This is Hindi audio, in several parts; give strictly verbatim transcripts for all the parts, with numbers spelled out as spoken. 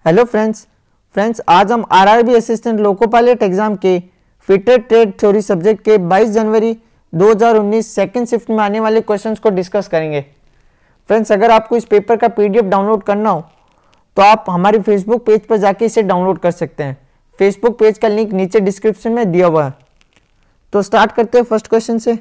हेलो फ्रेंड्स फ्रेंड्स आज हम RRB assistant loco pilot exam के फिटर ट्रेड थ्योरी सब्जेक्ट के बाईस जनवरी दो हज़ार उन्नीस सेकंड शिफ्ट में आने वाले क्वेश्चंस को डिस्कस करेंगे। फ्रेंड्स अगर आपको इस पेपर का पीडीएफ डाउनलोड करना हो तो आप हमारे फेसबुक पेज पर जाके इसे डाउनलोड कर सकते हैं। फेसबुक पेज का लिंक नीचे डिस्क्रिप्शन में दिया हुआ है। तो स्टार्ट करते हैं फर्स्ट क्वेश्चन से।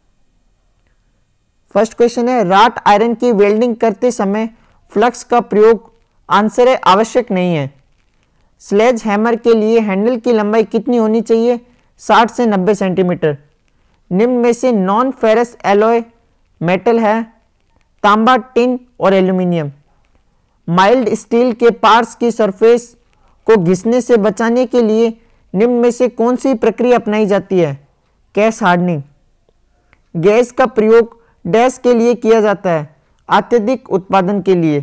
फर्स्ट क्वेश्चन है, राट आयरन की वेल्डिंग करते समय फ्लक्स का प्रयोग आंसर है आवश्यक नहीं है। स्लेज हैमर के लिए हैंडल की लंबाई कितनी होनी चाहिए? साठ से नब्बे सेंटीमीटर। निम्न में से नॉन फेरस एलॉय मेटल है? तांबा, टिन और एल्यूमिनियम। माइल्ड स्टील के पार्ट्स की सरफेस को घिसने से बचाने के लिए निम्न में से कौन सी प्रक्रिया अपनाई जाती है? कैस हार्डनिंग। गैस का प्रयोग डैश के लिए किया जाता है? अत्यधिक उत्पादन के लिए।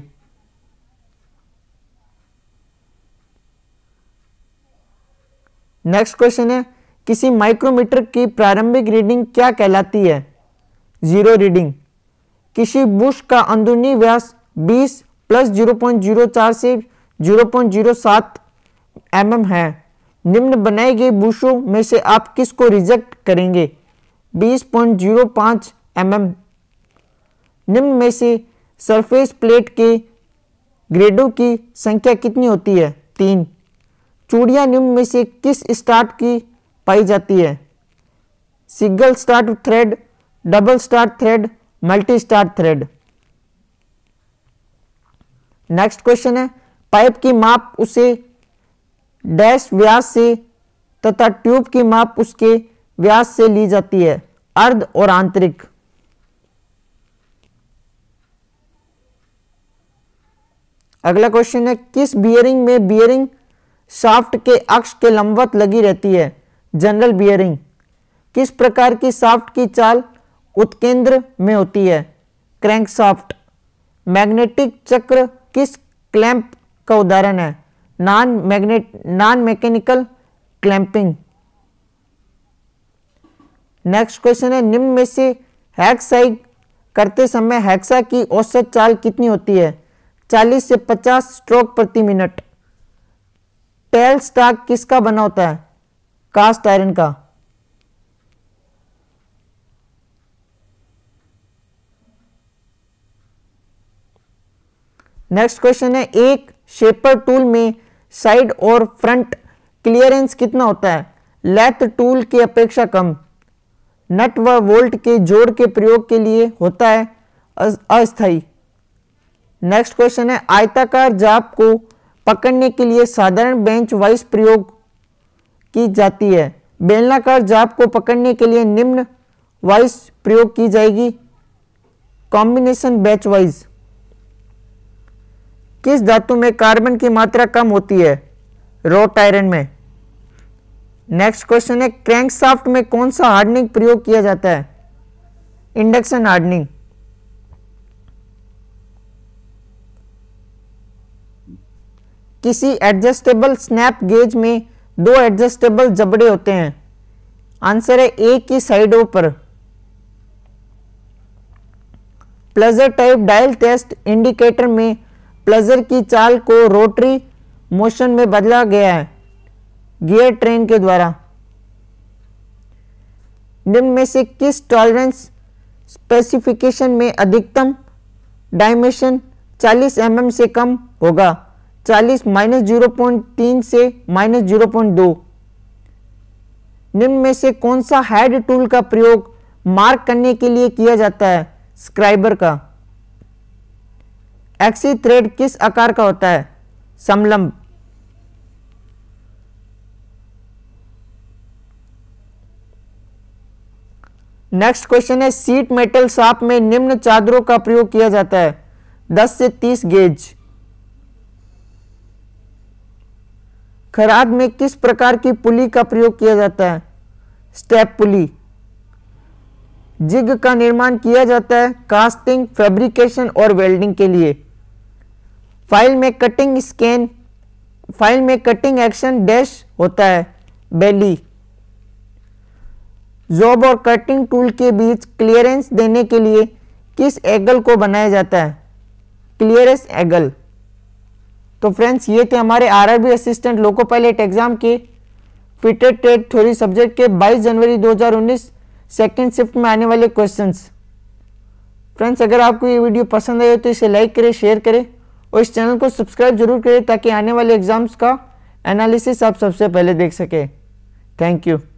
नेक्स्ट क्वेश्चन है, किसी माइक्रोमीटर की प्रारंभिक रीडिंग क्या कहलाती है? Zero reading. किसी बुश का अंदरूनी व्यास बीस प्लस जीरो पॉइंट जीरो चार से जीरो पॉइंट जीरो सात एम है। निम्न बनाए गए बुशों में से आप किसको रिजेक्ट करेंगे? बीस पॉइंट जीरो पाँच एम एम। निम्न में से सरफेस प्लेट के ग्रेडों की संख्या कितनी होती है? तीन। चूड़ियां निम्न में से किस स्टार्ट की पाई जाती है? Single start thread, double start thread, multi start thread. Next question है, पाइप की माप उसे डैश व्यास से तथा ट्यूब की माप उसके व्यास से ली जाती है? अर्ध और आंतरिक। अगला क्वेश्चन है, किस बियरिंग में बियरिंग शाफ्ट के अक्ष के लंबवत लगी रहती है? Journal bearing. किस प्रकार की शाफ्ट की चाल उत्केंद्र में होती है? क्रैंकशाफ्ट। मैग्नेटिक चक्र किस क्लैंप का उदाहरण है? Non magnet non mechanical clamping. Next question है, निम्न में से हैक्साई करते समय हैक्सा की औसत चाल कितनी होती है? चालीस से पचास स्ट्रोक प्रति मिनट। टेल स्टॉक किसका बना होता है? कास्ट आयरन का। नेक्स्ट क्वेश्चन है, एक शेपर टूल में साइड और फ्रंट क्लियरेंस कितना होता है? लेथ टूल की अपेक्षा कम। नट व बोल्ट के जोड़ के प्रयोग के लिए होता है अस्थायी। नेक्स्ट क्वेश्चन है, आयताकार जाप को पकड़ने के लिए साधारण बेंच वाइज प्रयोग की जाती है? बेलनाकार जाप को पकड़ने के लिए निम्न वाइज प्रयोग की जाएगी? Combination bench vise. किस धातु में कार्बन की मात्रा कम होती है? रोट आयरन में। नेक्स्ट क्वेश्चन है, क्रैंकशाफ्ट में कौन सा हार्डनिंग प्रयोग किया जाता है? Induction hardening. किसी एडजस्टेबल स्नैप गेज में दो एडजस्टेबल जबड़े होते हैं? आंसर है एक की साइडों पर। Plunger type dial test indicator में प्लजर की चाल को रोटरी मोशन में बदला गया है गियर ट्रेन के द्वारा। निम्न में से किस टॉलरेंस स्पेसिफिकेशन में अधिकतम डायमेंशन चालीस एम एम से कम होगा? चालीस माइनस जीरो पॉइंट तीन से माइनस जीरो पॉइंट दो। निम्न में से कौन सा हेड टूल का प्रयोग मार्क करने के लिए किया जाता है? स्क्राइबर का। एक्सी थ्रेड किस आकार का होता है? समलंब। नेक्स्ट क्वेश्चन है, सीट मेटल शाप में निम्न चादरों का प्रयोग किया जाता है? दस से तीस गेज। खराद में किस प्रकार की पुली का प्रयोग किया जाता है? स्टेप पुली। जिग का निर्माण किया जाता है कास्टिंग, फैब्रिकेशन और वेल्डिंग के लिए। फाइल में कटिंग स्कैन फाइल में कटिंग एक्शन डैश होता है? बेली। जॉब और कटिंग टूल के बीच क्लियरेंस देने के लिए किस एंगल को बनाया जाता है? Clearance angle. तो फ्रेंड्स ये थे हमारे RRB assistant loco pilot exam के फिटेड टेट थ्योरी सब्जेक्ट के बाईस जनवरी दो हज़ार उन्नीस सेकेंड शिफ्ट में आने वाले क्वेश्चंस। फ्रेंड्स अगर आपको ये वीडियो पसंद आए तो इसे लाइक करें, शेयर करें और इस चैनल को सब्सक्राइब जरूर करें ताकि आने वाले एग्जाम्स का एनालिसिस आप सबसे पहले देख सकें। Thank you.